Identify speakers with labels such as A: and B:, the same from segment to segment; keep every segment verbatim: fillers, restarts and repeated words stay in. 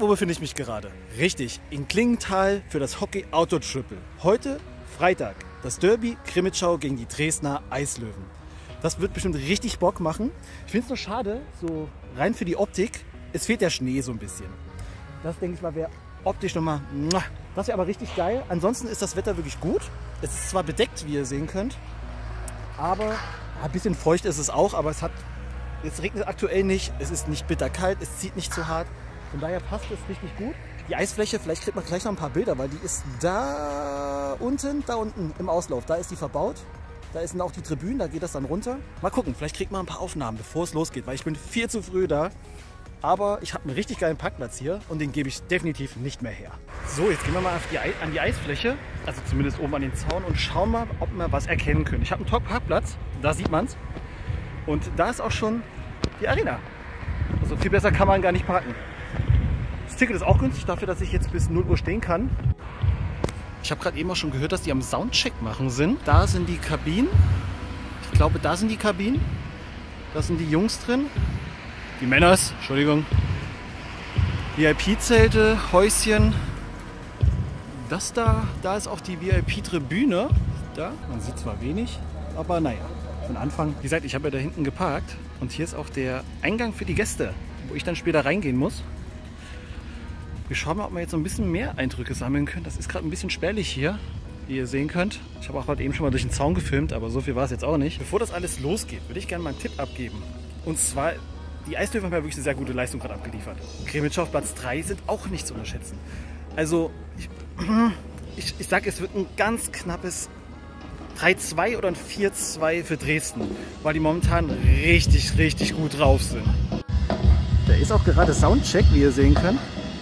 A: wo befinde ich mich gerade? Richtig, in Klingenthal für das Hockey Outdoor Triple. Heute, Freitag, das Derby Krimitschau gegen die Dresdner Eislöwen. Das wird bestimmt richtig Bock machen. Ich finde es nur schade, so rein für die Optik, es fehlt der Schnee so ein bisschen. Das, denke ich mal, wäre optisch nochmal, das wäre aber richtig geil. Ansonsten ist das Wetter wirklich gut. Es ist zwar bedeckt, wie ihr sehen könnt, aber ein bisschen feucht ist es auch, aber es hat, es regnet aktuell nicht, es ist nicht bitterkalt, es zieht nicht zu hart. Von daher passt es richtig gut. Die Eisfläche, vielleicht kriegt man gleich noch ein paar Bilder, weil die ist da unten, da unten im Auslauf. Da ist die verbaut. Da sind auch die Tribünen, da geht das dann runter. Mal gucken, vielleicht kriegt man ein paar Aufnahmen, bevor es losgeht, weil ich bin viel zu früh da. Aber ich habe einen richtig geilen Parkplatz hier und den gebe ich definitiv nicht mehr her. So, jetzt gehen wir mal auf die, an die Eisfläche, also zumindest oben an den Zaun, und schauen mal, ob wir was erkennen können. Ich habe einen Top-Parkplatz, da sieht man es. Und da ist auch schon die Arena. Also viel besser kann man gar nicht parken. Das Ticket ist auch günstig dafür, dass ich jetzt bis null Uhr stehen kann. Ich habe gerade eben auch schon gehört, dass die am Soundcheck machen sind. Da sind die Kabinen. Ich glaube, da sind die Kabinen. Da sind die Jungs drin. Die Männers, Entschuldigung. V I P-Zelte, Häuschen. Das da, da ist auch die V I P-Tribüne. Da, man sieht zwar wenig, aber naja, von Anfang. Wie gesagt, ich habe ja da hinten geparkt. Und hier ist auch der Eingang für die Gäste, wo ich dann später reingehen muss. Wir schauen mal, ob wir jetzt so ein bisschen mehr Eindrücke sammeln können. Das ist gerade ein bisschen spärlich hier, wie ihr sehen könnt. Ich habe auch gerade eben schon mal durch den Zaun gefilmt, aber so viel war es jetzt auch nicht. Bevor das alles losgeht, würde ich gerne mal einen Tipp abgeben. Und zwar, die Eislöwen haben ja wirklich eine sehr gute Leistung gerade abgeliefert. Krimitschau auf Platz drei sind auch nicht zu unterschätzen. Also, ich, ich, ich sage, es wird ein ganz knappes drei zwei oder ein vier zwei für Dresden, weil die momentan richtig, richtig gut drauf sind. Da ist auch gerade Soundcheck, wie ihr sehen könnt.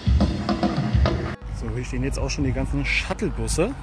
A: So, hier stehen jetzt auch schon die ganzen Shuttlebusse.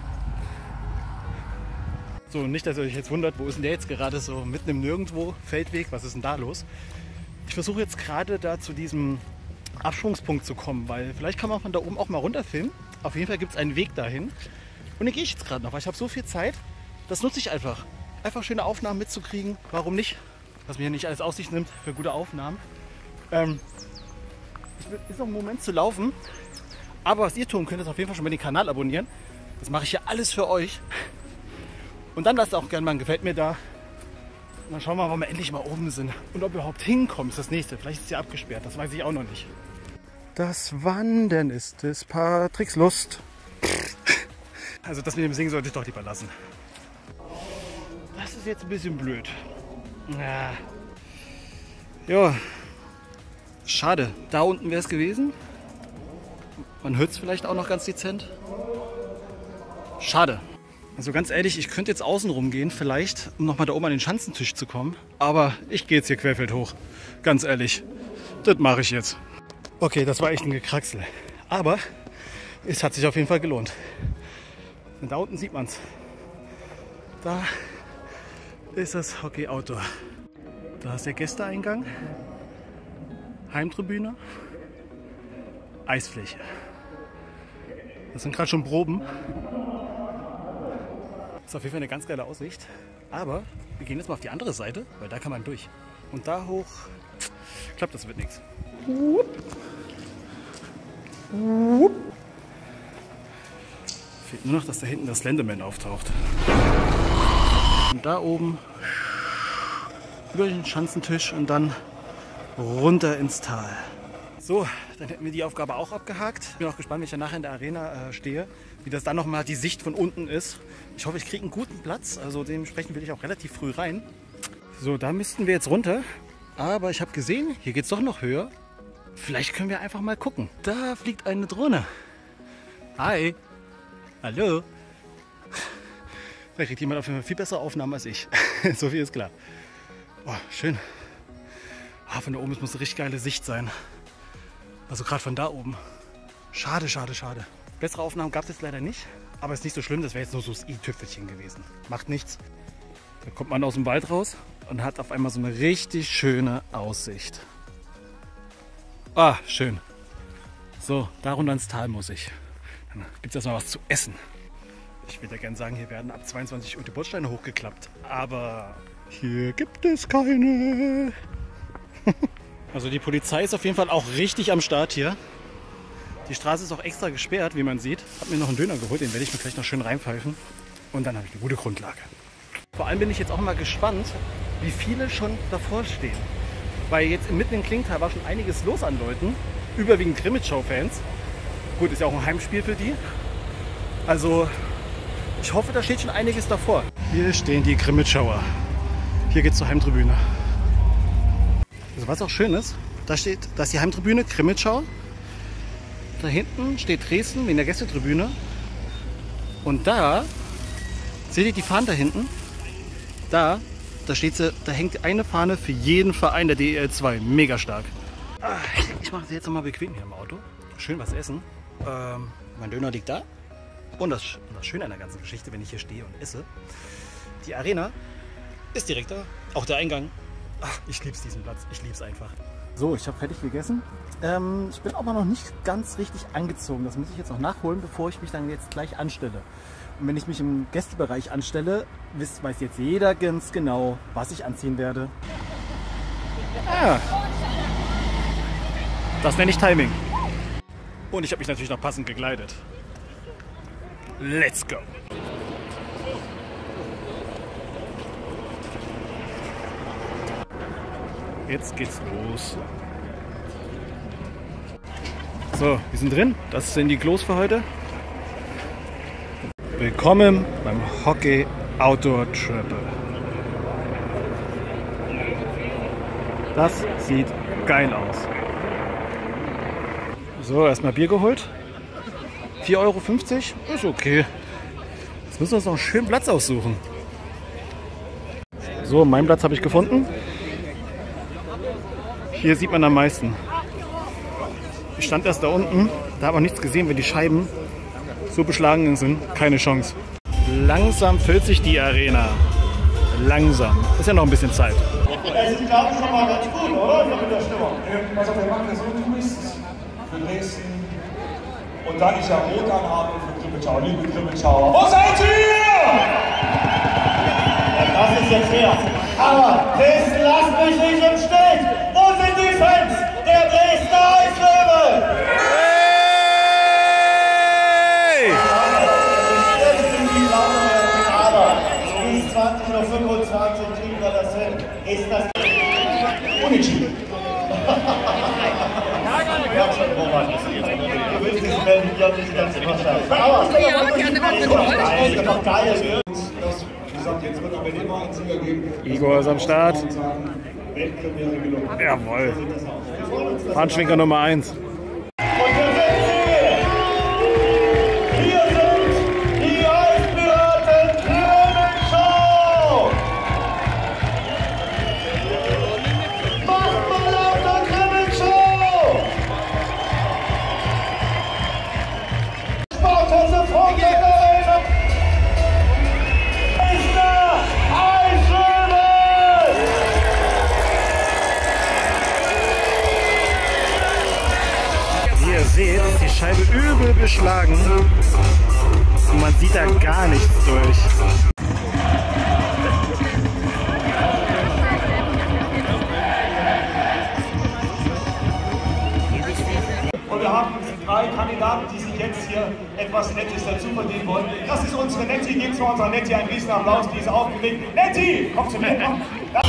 A: So, nicht, dass ihr euch jetzt wundert, wo ist denn der jetzt gerade so mitten im Nirgendwo, Feldweg, was ist denn da los? Ich versuche jetzt gerade da zu diesem Absprungspunkt zu kommen, weil vielleicht kann man von da oben auch mal runterfilmen. Auf jeden Fall gibt es einen Weg dahin. Und den gehe ich jetzt gerade noch, weil ich habe so viel Zeit. Das nutze ich einfach. Einfach schöne Aufnahmen mitzukriegen. Warum nicht? Was mir hier nicht alles Aussicht nimmt für gute Aufnahmen. Ähm, es ist noch ein Moment zu laufen. Aber was ihr tun könnt, ist auf jeden Fall schon mal den Kanal abonnieren. Das mache ich ja alles für euch. Und dann lasst auch gerne mal ein Gefällt mir da. Und dann schauen wir mal, wann wir endlich mal oben sind. Und ob wir überhaupt hinkommen, ist das nächste. Vielleicht ist es ja abgesperrt, das weiß ich auch noch nicht. Das Wandern ist des Patricks Lust. Also das mit dem Singen sollte ich doch lieber lassen. Das ist jetzt ein bisschen blöd. Ja. Ja. Schade. Da unten wäre es gewesen. Man hört es vielleicht auch noch ganz dezent. Schade. Also ganz ehrlich, ich könnte jetzt außen rumgehen, vielleicht, um nochmal da oben an den Schanzentisch zu kommen. Aber ich gehe jetzt hier querfeld hoch. Ganz ehrlich, das mache ich jetzt. Okay, das war echt ein Gekraxel. Aber es hat sich auf jeden Fall gelohnt. Und da unten sieht man es. Da ist das Hockey Outdoor. Da ist der Gästeeingang. Heimtribüne. Eisfläche. Das sind gerade schon Proben. Das ist auf jeden Fall eine ganz geile Aussicht. Aber wir gehen jetzt mal auf die andere Seite, weil da kann man durch. Und da hoch, klappt das wird nichts. Fehlt nur noch, dass da hinten das Slenderman auftaucht. Und da oben über den Schanzentisch und dann runter ins Tal. So, dann hätten wir die Aufgabe auch abgehakt. Ich bin auch gespannt, wenn ich dann nachher in der Arena äh, stehe, wie das dann nochmal die Sicht von unten ist. Ich hoffe, ich kriege einen guten Platz, also dementsprechend will ich auch relativ früh rein. So, da müssten wir jetzt runter. Aber ich habe gesehen, hier geht es doch noch höher. Vielleicht können wir einfach mal gucken. Da fliegt eine Drohne. Hi. Hallo. Da kriegt jemand auf jeden Fall viel bessere Aufnahmen als ich. So viel ist klar. Oh, schön. Ah, von da oben muss eine richtig geile Sicht sein. Also gerade von da oben. Schade, schade, schade. Bessere Aufnahmen gab es jetzt leider nicht. Aber ist nicht so schlimm, das wäre jetzt nur so das i-Tüpfelchen gewesen. Macht nichts. Da kommt man aus dem Wald raus und hat auf einmal so eine richtig schöne Aussicht. Ah, schön. So, da runter ins Tal muss ich. Dann gibt es erstmal was zu essen. Ich würde ja gerne sagen, hier werden ab zweiundzwanzig Uhr die Bordsteine hochgeklappt. Aber hier gibt es keine. Also die Polizei ist auf jeden Fall auch richtig am Start hier. Die Straße ist auch extra gesperrt, wie man sieht. Hab mir noch einen Döner geholt, den werde ich mir gleich noch schön reinpfeifen. Und dann habe ich eine gute Grundlage. Vor allem bin ich jetzt auch mal gespannt, wie viele schon davor stehen. Weil jetzt mitten im Klingenthal war schon einiges los an Leuten. Überwiegend Krimitschau-Fans. Gut, ist ja auch ein Heimspiel für die. Also ich hoffe, da steht schon einiges davor. Hier stehen die Krimitschauer. Hier geht's zur Heimtribüne. Also was auch schön ist, da steht, da ist die Heimtribüne, Krimitschau. Da hinten steht Dresden in der Gästetribüne. Und da, seht ihr die Fahnen da hinten? Da, da steht sie, da hängt eine Fahne für jeden Verein der D E L zwei. Mega stark. Ich mache es jetzt nochmal bequem hier im Auto. Schön was essen. Ähm, mein Döner liegt da. Und das, das Schöne an der ganzen Geschichte, wenn ich hier stehe und esse, die Arena ist direkt da. Auch der Eingang. Ach, ich liebe diesen Platz. Ich liebe es einfach. So, ich habe fertig gegessen. Ähm, ich bin aber noch nicht ganz richtig angezogen. Das muss ich jetzt noch nachholen, bevor ich mich dann jetzt gleich anstelle. Und wenn ich mich im Gästebereich anstelle, wisst, weiß jetzt jeder ganz genau, was ich anziehen werde. Ah, das nenne ich Timing. Und ich habe mich natürlich noch passend gekleidet. Let's go! Jetzt geht's los. So, wir sind drin. Das sind die Klos für heute. Willkommen beim Hockey Outdoor Triple. Das sieht geil aus. So, erstmal Bier geholt. vier Euro fünfzig, ist okay. Jetzt müssen wir uns noch einen schönen Platz aussuchen. So, meinen Platz habe ich gefunden. Hier sieht man am meisten. Ich stand erst da unten, da habe ich nichts gesehen, wenn die Scheiben so beschlagen sind. Keine Chance. Langsam füllt sich die Arena. Langsam. Ist ja noch ein bisschen Zeit.
B: Das ist, glaube ich, schon mal ganz gut, oder? Mit der Stimmung. Pass auf, wir machen das so, wie du bist. Für Dresden. Und dann ist ja rot anhaben für Krimitschau. Liebe Krimitschauer. Wo seid ihr? Ja, das ist jetzt fair. Aber Dresden, lasst mich nicht im Stich. Wo sind die Fans der Dresdner Eislöwen? Hey! Das sind die Laune, aber bis zwanzig Uhr fünfundzwanzig kriegen wir das hin. Ist das unentschieden? Ja, schon, Robert. Du willst diese Welt nicht, nicht ganz verstanden. Aber es ist doch geil. Wie gesagt, jetzt wird aber immer einen Sieger geben.
A: Igor ist am Start.
B: Weltpremiere gelungen.
A: Jawohl. Fahnenschwenker Nummer eins.
B: Und hier sind sie! Hier sind die Eispiraten Krimitschau! Macht mal lauter Krimitschau! Sparkasse von der Arena! Dresdner Eislöwen!
A: Wie ihr seht, ist die Scheibe übel beschlagen und man sieht da gar nichts durch.
B: Und wir haben drei Kandidaten, die sich jetzt hier etwas Nettes dazu verdienen wollen. Das ist unsere Netti. Gebt zu unserer Netti einen riesen Applaus, die ist aufgeregt. Netti, komm zu mir. Komm. Ja.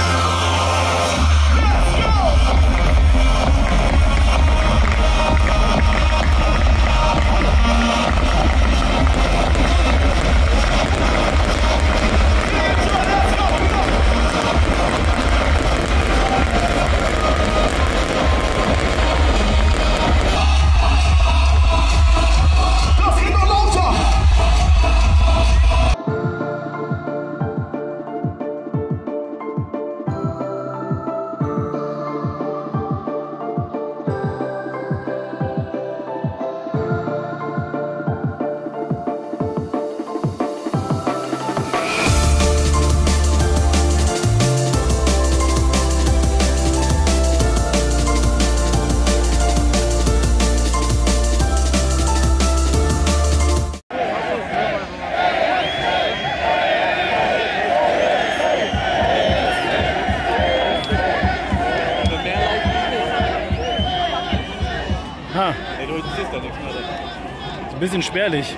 B: Das geht noch lauter!
A: bisschen spärlich.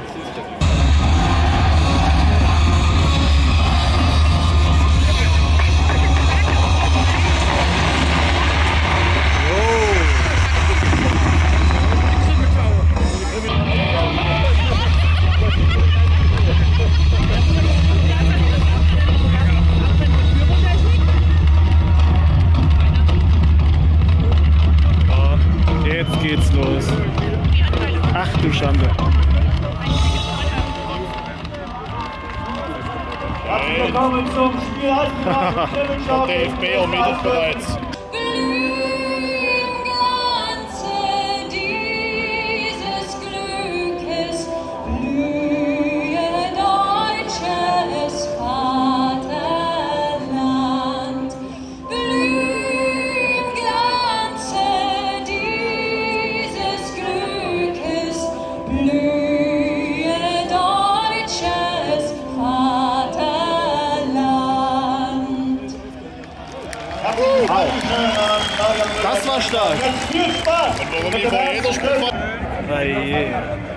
A: Jetzt geht's los. Ach du Schande.
B: Herzlich willkommen zum Spiel Halbfinale Krimitschau.
C: Der F B ermittelt bereits.
A: Das war stark.
B: Viel Spaß!
C: Und warum die vor jeder Spielfahrt?
A: Oh je.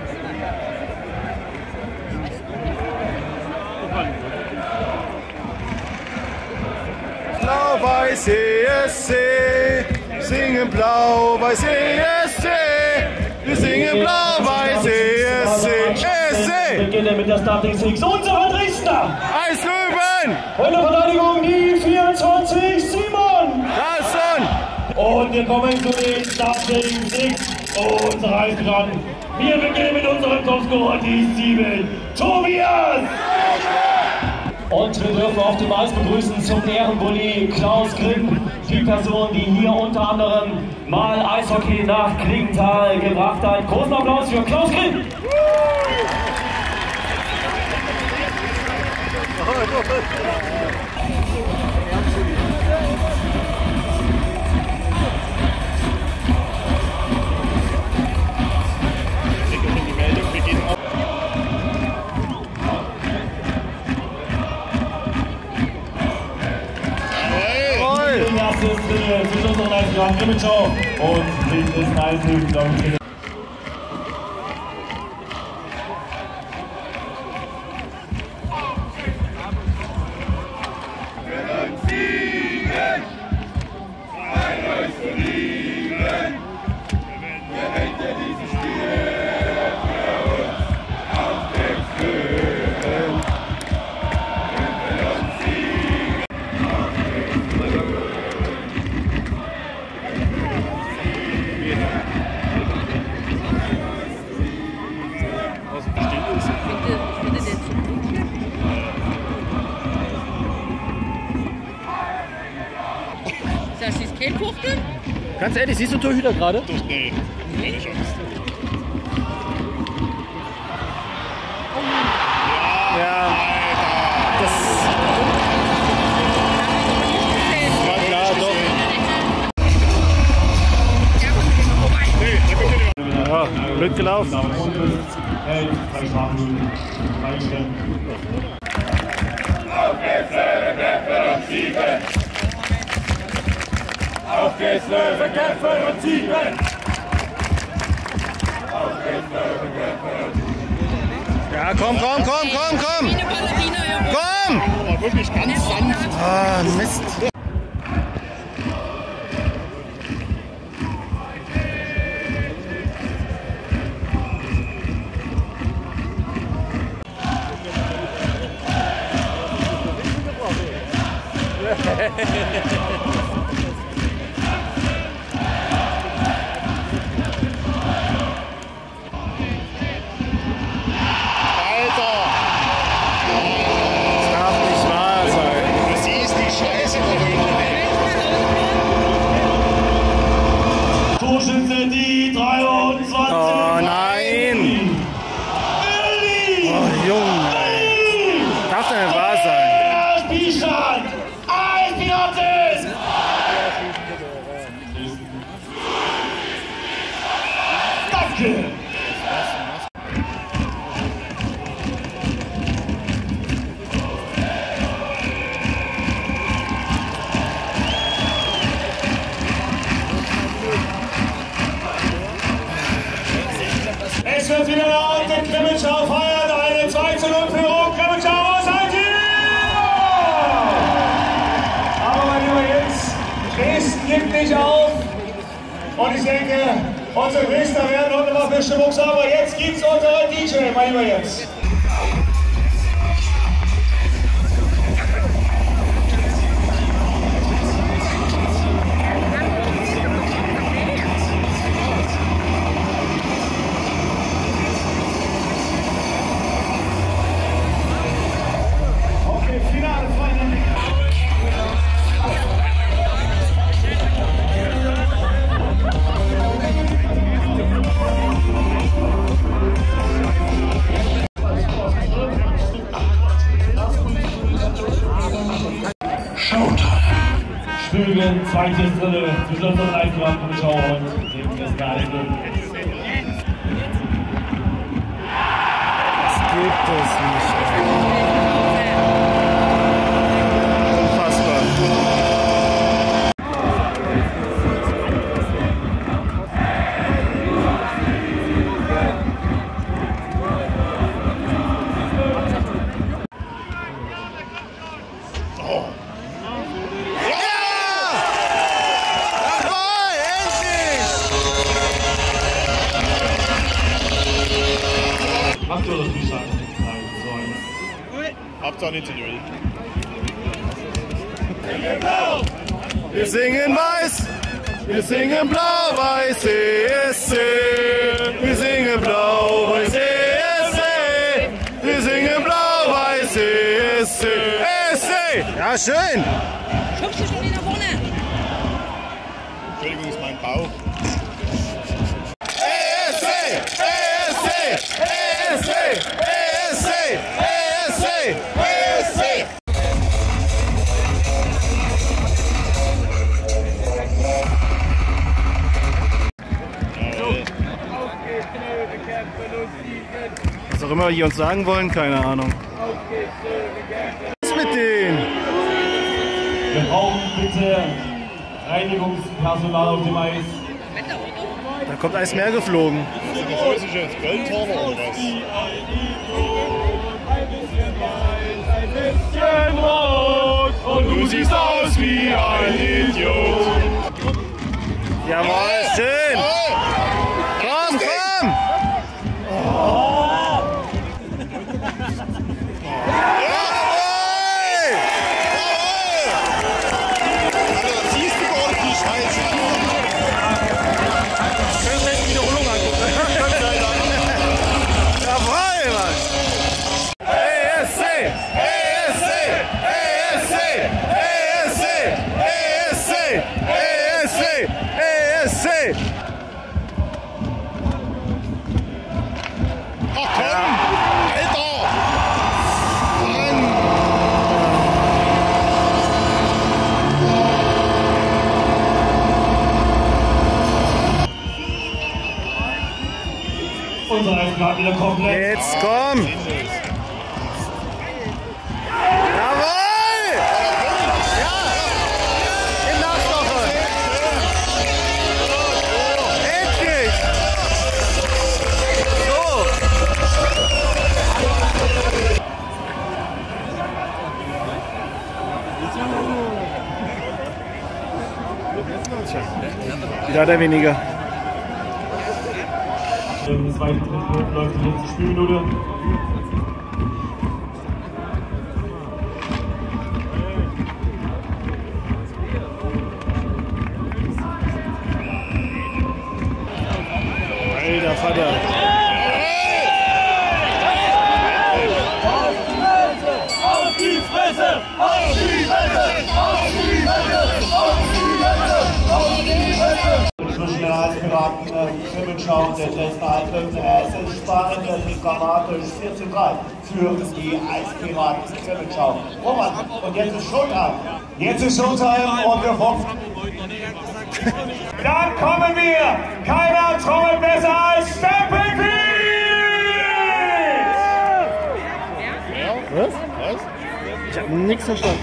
A: Blau-Weiß E S C, singen Blau-Weiß E S C, wir singen Blau-Weiß E S C, E S C!
B: Beginnen mit der Starting Six, unsere Dresdner!
A: Eislöwen!
B: Und der Verteidigung die vierundzwanzig, Simon!
A: Carlson!
B: Und wir kommen zu den Starting Six unserer Eisbären. Wir beginnen mit unserem Topscorer, die sieben, Tobias! Und wir dürfen auf dem Eis begrüßen zum Ehrenbully Klaus Grimm, die Person, die hier unter anderem mal Eishockey nach Klingenthal gebracht hat. Großen Applaus für Klaus Grimm!
C: Die Meldung beginnt auch.
B: Das ist für unseren Eisbären Krimitschau und mit des Eislöwen, glaube ich.
D: Das ist kein Fuchtel?
A: Ganz ehrlich, siehst du Torhüter gerade?
C: Doch, nee, keine Chance.
A: Ja. Das war klar, doch.
C: Nee, da kommt ja nicht.
A: Ja, blöd gelaufen.
B: Hey, drei Strafen, drei Stellen.
E: Auf geht's, Löwen, kämpfen und siegen! Auf geht's, Löwen, kämpfen und siegen! Auf geht's, Löwen, kämpfen und siegen!
A: Ja, komm, komm, komm, komm, komm! Komm!
C: Aber wirklich ganz sanft.
A: Ah, Mist.
C: Alter,
A: Das darf nicht wahr sein.
C: du siehst die Scheiße da hinten.
B: Torschütze die dreiundzwanzig.
A: Oh nein! Oh Junge! Darf denn nicht wahr sein?
B: Der Spielstand! Eisbären! Danke! Es wird wieder laut Und ich denke, unsere Dresdner werden heute mal für Stimmung sauber. Jetzt gibt's unseren D J, mein Lieber jetzt. Okay, Finale, Freunde. Spülen, zweites Drittel, zwischen unseren eingeladen Zuschauer und dem Dresdner Eislöwen.
A: Das gibt es nicht. Unfassbar.
B: Habt ihr das nicht sagen?
C: Habt ihr nicht zu null.
E: Wir singen weiß, wir singen blau-weiß E S C. Wir singen blau-weiß E S C. Wir singen blau-weiß E S C. E S C.
A: Ja, schön.
D: Schubst du schon wieder vorne?
C: Entschuldigung, ist mein Bauch.
E: E S C, E S C, E S C, E S C, E S C, E S C.
A: Was auch immer die uns sagen wollen, keine Ahnung. Was ist mit denen?
B: Wir brauchen bitte Reinigungspersonal auf dem Eis.
A: Da kommt Eismeer geflogen.
C: Was ist jetzt? Goldhorner oder was?
B: Und du siehst aus wie ein Idiot.
A: Jawohl, schön. Komm, komm.
C: Siehst du gar nicht die Scheiße?
A: Jawohl, Mann. E S C, E S C, E S C, E S C, E S C, E S C, E S C.
C: Ach komm! Alter! Mann!
B: Unser Eis gerade wieder komplett.
A: Jetzt komm. Jawohl. Ja. In Nachwoche. Endlich. So. Tja, wieder hat er weniger.
B: Im zweiten Drittel läuft die letzte Spielminute.
A: Alter Vater.
B: Auf die Fresse! Auf die Fresse! Auf die Fresse! Auf die Fresse! Auf die Fresse! Zwischen den Eispiraten Krimitschau und der Dresdner Eislöwen. Es ist spannend, es ist dramatisch. vier zu drei für die Eispiraten Krimitschau. Roman, und jetzt ist Showtime. Jetzt ist Showtime und wir hoffen. Dann kommen wir! Keiner trommelt besser als Stempelfield!
A: Was?
C: Was?
A: Ich hab nichts verstanden.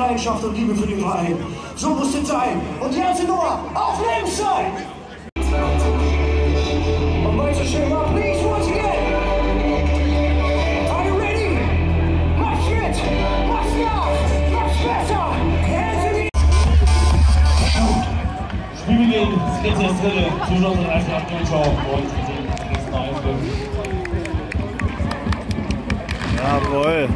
F: Leidenschaft und Liebe für den Verein. So muss es sein. Und die ganze Nummer auf Lebenszeit! Und weißt du schön, mal, please, once again. Are you ready? Mach Schritt, mach nach, mach besser. Anthony!
B: Spielbeginn, dritte Drittel, Zuschauer und Eintracht Krimitschau und Dresdner Eislöwen.
E: Jawohl.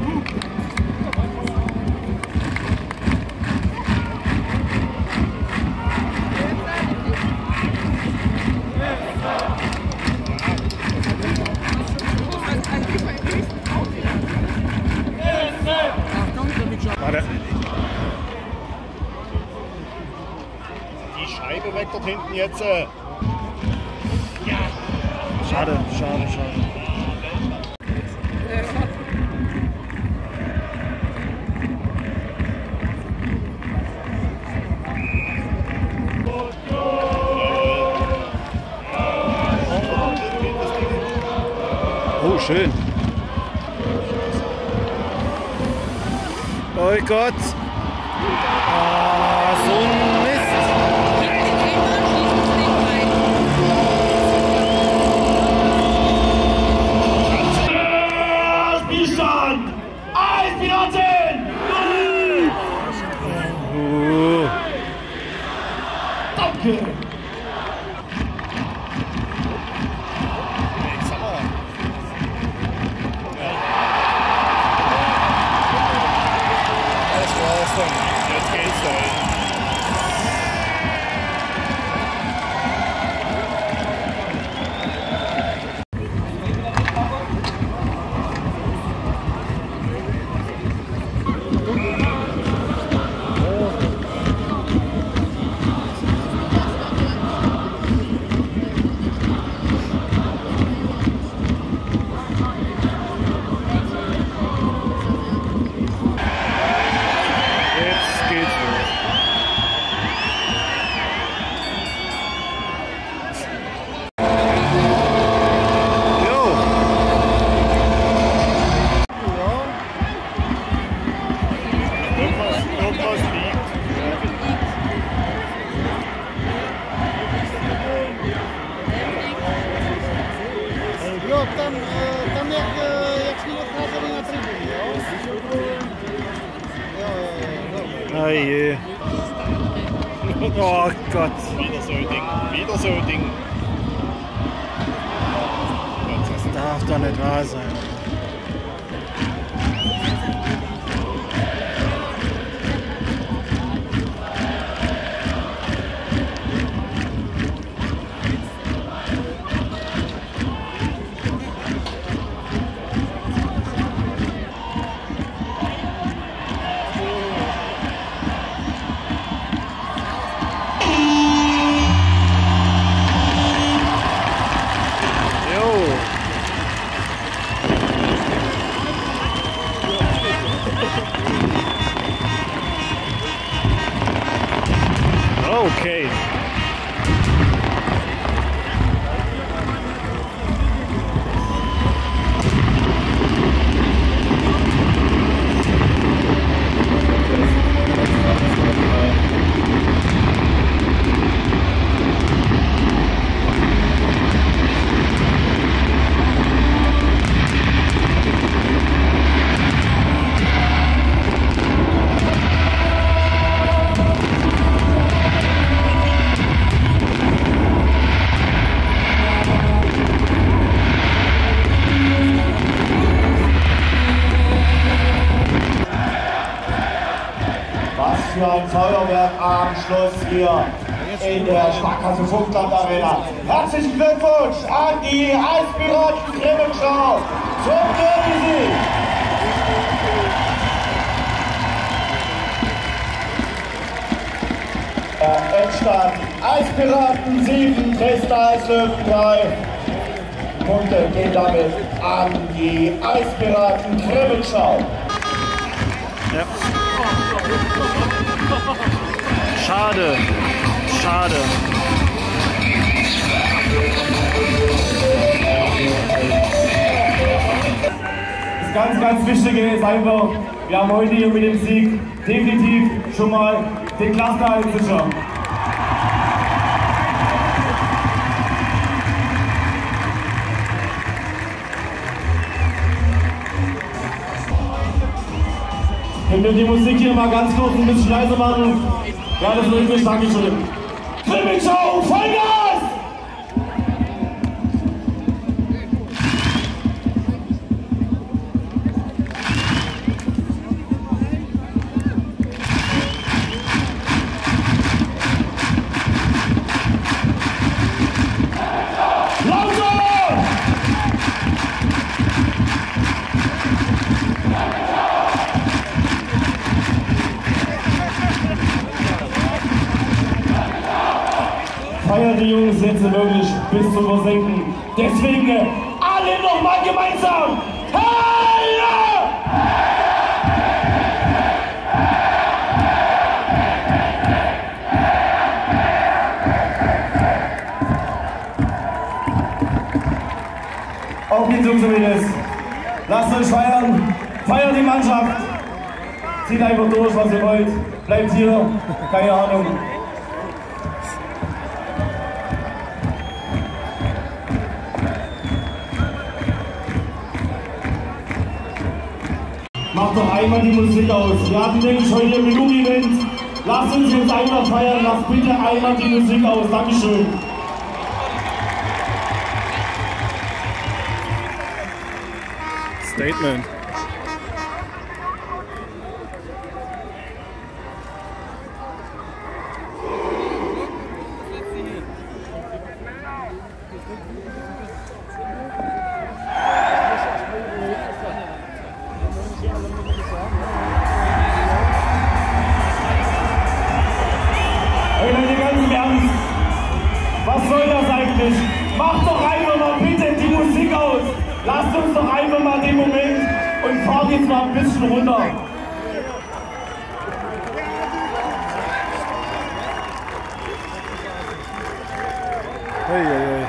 C: Warte. Die Scheibe weg dort hinten jetzt. äh.
E: Schade, schade, schade. Oh, schön. Oh Gott. Ah, so ein Mist.
B: Spielstand! Eispiraten!
E: Uh.
B: Danke!
C: Jetzt geht's da.
E: Jetzt geht's los. Jo.
C: Irgendwas, irgendwas liegt.
G: Jo, tam, e, tam jak, e, jak szli odchodzili na trybunie, jo? Jo, jo, jo, dobra.
E: Oje. Oh Gott.
C: Wieder so ein Ding. Wieder so ein Ding.
E: Das darf doch nicht wahr sein. Jo. Okay.
B: Was für ein Feuerwerk am Schluss hier in der Sparkasse Vogtland Arena. Herzlichen Glückwunsch an die Eispiraten Krimitschau zum Derby-Sieg. Der Endstand Eispiraten sieben, Dresdner Eislöwen drei. Punkte gehen damit an die Eispiraten Krimitschau.
E: Ja. Schade. Schade.
B: Es ganz, ganz Wichtige ist einfach, wir haben heute hier mit dem Sieg definitiv schon mal den Klassenerhalt sicher. Können wir die Musik hier mal ganz kurz ein bisschen leiser machen? Ja, das ist möglich, Dankeschön. Krimitschau, Vollgas! Feiert die Jungs jetzt wirklich bis zum Versenken. Deswegen alle nochmal gemeinsam. Heia! Auf geht's, Jungs und Mädels. Lasst euch feiern. Feiert die Mannschaft. Zieht einfach durch, was ihr wollt. Bleibt hier. Keine Ahnung. Macht doch einmal die Musik aus. Wir hatten nämlich heute ein Minuten-Event. Lasst uns jetzt einmal feiern. Lasst bitte einmal die Musik aus. Dankeschön.
A: Statement.
B: Ey, Leute, ganz im Ernst. Was soll das eigentlich? Macht doch einfach mal bitte die Musik aus. Lasst uns doch einfach mal den Moment und fahrt jetzt mal ein bisschen runter.
A: Hey, hey, hey.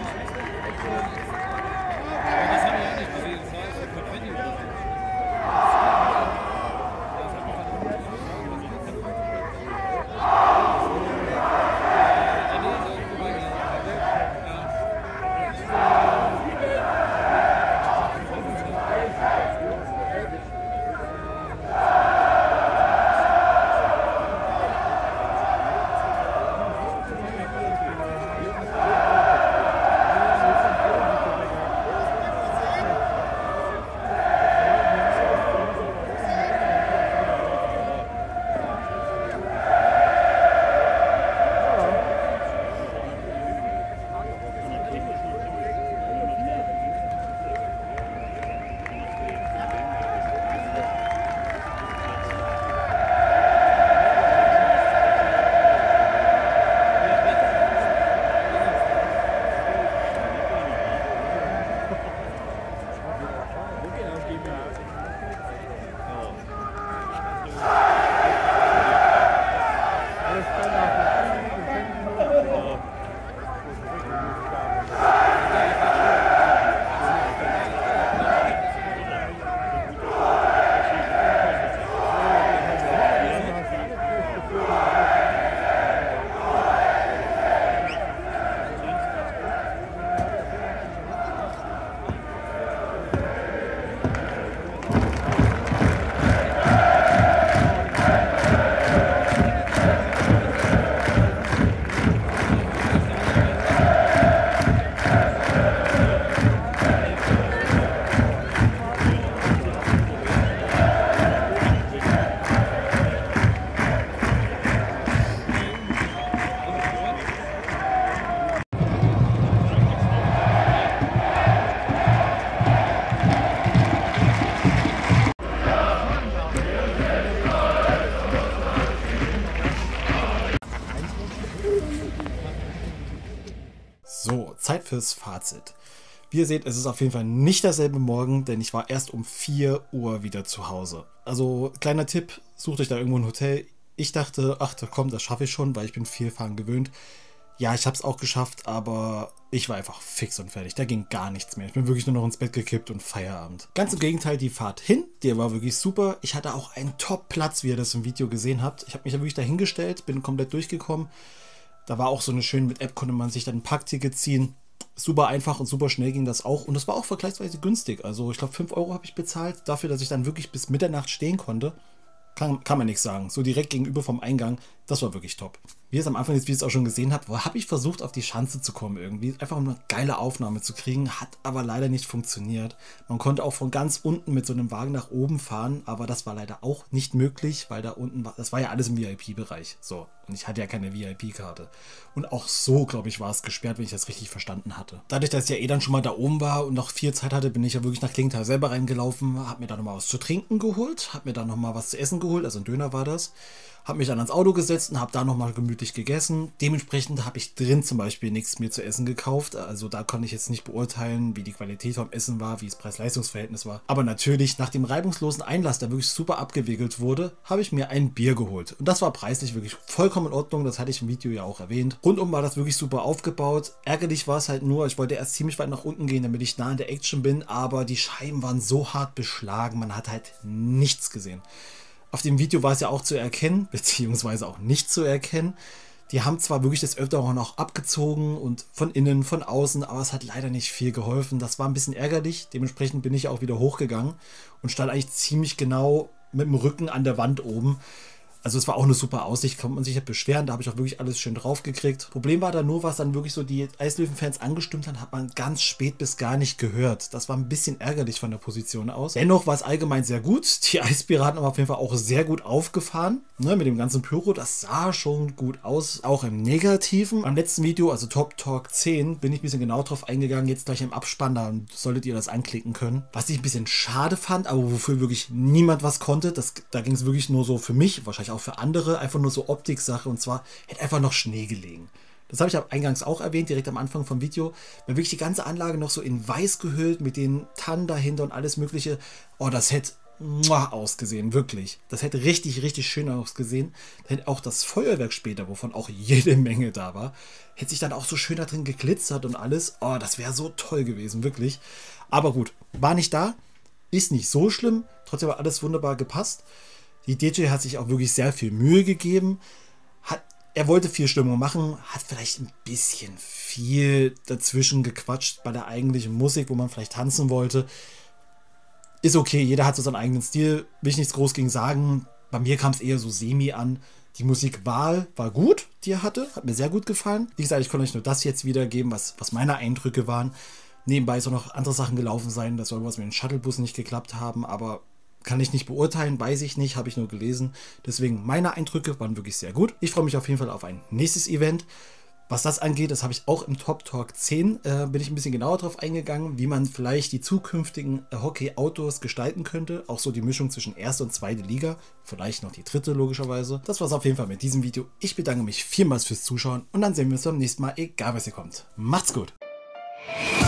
A: So, Zeit fürs Fazit. Wie ihr seht, es ist auf jeden Fall nicht derselbe Morgen, denn ich war erst um vier Uhr wieder zu Hause. Also, kleiner Tipp, sucht euch da irgendwo ein Hotel. Ich dachte, ach komm, das schaffe ich schon, weil ich bin viel fahren gewöhnt. Ja, ich habe es auch geschafft, aber ich war einfach fix und fertig. Da ging gar nichts mehr. Ich bin wirklich nur noch ins Bett gekippt und Feierabend. Ganz im Gegenteil, die Fahrt hin, die war wirklich super. Ich hatte auch einen Top-Platz, wie ihr das im Video gesehen habt. Ich habe mich ja wirklich dahingestellt, bin komplett durchgekommen. Da war auch so eine schöne, mit App konnte man sich dann ein Parkticket ziehen. Super einfach und super schnell ging das auch. Und das war auch vergleichsweise günstig. Also ich glaube fünf Euro habe ich bezahlt, dafür, dass ich dann wirklich bis Mitternacht stehen konnte. Kann, kann man nichts sagen. So direkt gegenüber vom Eingang, das war wirklich top. Wie ihr es am Anfang des Videos auch schon gesehen habt, habe ich versucht, auf die Schanze zu kommen irgendwie. Einfach um eine geile Aufnahme zu kriegen, hat aber leider nicht funktioniert. Man konnte auch von ganz unten mit so einem Wagen nach oben fahren, aber das war leider auch nicht möglich, weil da unten war, das war ja alles im V I P-Bereich. So, und ich hatte ja keine V I P-Karte. Und auch so, glaube ich, war es gesperrt, wenn ich das richtig verstanden hatte. Dadurch, dass ich ja eh dann schon mal da oben war und noch viel Zeit hatte, bin ich ja wirklich nach Klingenthal selber reingelaufen, habe mir da nochmal was zu trinken geholt, habe mir da nochmal was zu essen geholt, also ein Döner war das. Habe mich dann ans Auto gesetzt und habe da nochmal gemütlich gegessen. Dementsprechend habe ich drin zum Beispiel nichts mehr zu essen gekauft. Also da konnte ich jetzt nicht beurteilen, wie die Qualität vom Essen war, wie das Preis-Leistungs-Verhältnis war. Aber natürlich, nach dem reibungslosen Einlass, der wirklich super abgewickelt wurde, habe ich mir ein Bier geholt. Und das war preislich wirklich vollkommen in Ordnung. Das hatte ich im Video ja auch erwähnt. Rundum war das wirklich super aufgebaut. Ärgerlich war es halt nur, ich wollte erst ziemlich weit nach unten gehen, damit ich nah in der Action bin. Aber die Scheiben waren so hart beschlagen, man hat halt nichts gesehen. Auf dem Video war es ja auch zu erkennen, beziehungsweise auch nicht zu erkennen. Die haben zwar wirklich das Öfteren noch abgezogen und von innen, von außen, aber es hat leider nicht viel geholfen. Das war ein bisschen ärgerlich. Dementsprechend bin ich auch wieder hochgegangen und stand eigentlich ziemlich genau mit dem Rücken an der Wand oben. Also es war auch eine super Aussicht, kann man sich nicht beschweren, da habe ich auch wirklich alles schön drauf gekriegt. Problem war dann nur, was dann wirklich so die Eislöwen-Fans angestimmt hat, hat man ganz spät bis gar nicht gehört. Das war ein bisschen ärgerlich von der Position aus. Dennoch war es allgemein sehr gut. Die Eispiraten haben auf jeden Fall auch sehr gut aufgefahren. Ne, mit dem ganzen Pyro, das sah schon gut aus, auch im Negativen. Am letzten Video, also Top Talk zehn, bin ich ein bisschen genau drauf eingegangen, jetzt gleich im Abspann, da solltet ihr das anklicken können. Was ich ein bisschen schade fand, aber wofür wirklich niemand was konnte, das, da ging es wirklich nur so für mich, wahrscheinlich auch für andere, einfach nur so Optik-Sache, und zwar hätte einfach noch Schnee gelegen. Das habe ich eingangs auch erwähnt, direkt am Anfang vom Video. Wenn wirklich die ganze Anlage noch so in weiß gehüllt, mit den Tannen dahinter und alles mögliche, oh, das hätte muah, ausgesehen, wirklich. Das hätte richtig, richtig schön ausgesehen. Dann hätte auch das Feuerwerk später, wovon auch jede Menge da war, hätte sich dann auch so schön da drin geglitzert und alles. Oh, das wäre so toll gewesen, wirklich. Aber gut, war nicht da, ist nicht so schlimm, trotzdem hat alles wunderbar gepasst. Die D J hat sich auch wirklich sehr viel Mühe gegeben. Hat, er wollte viel Stimmung machen, hat vielleicht ein bisschen viel dazwischen gequatscht bei der eigentlichen Musik, wo man vielleicht tanzen wollte. Ist okay, jeder hat so seinen eigenen Stil, will ich nichts groß gegen sagen. Bei mir kam es eher so semi an. Die Musikwahl war gut, die er hatte, hat mir sehr gut gefallen. Wie gesagt, ich konnte euch nur das jetzt wiedergeben, was, was meine Eindrücke waren. Nebenbei soll noch andere Sachen gelaufen sein, das soll was mit den Shuttlebussen nicht geklappt haben, aber kann ich nicht beurteilen, weiß ich nicht, habe ich nur gelesen. Deswegen, meine Eindrücke waren wirklich sehr gut. Ich freue mich auf jeden Fall auf ein nächstes Event. Was das angeht, das habe ich auch im Top Talk zehn, äh, bin ich ein bisschen genauer drauf eingegangen, wie man vielleicht die zukünftigen äh, Hockey-Outdoors gestalten könnte. Auch so die Mischung zwischen erste und zweite Liga, vielleicht noch die dritte logischerweise. Das war es auf jeden Fall mit diesem Video. Ich bedanke mich vielmals fürs Zuschauen und dann sehen wir uns beim nächsten Mal, egal was hier kommt. Macht's gut!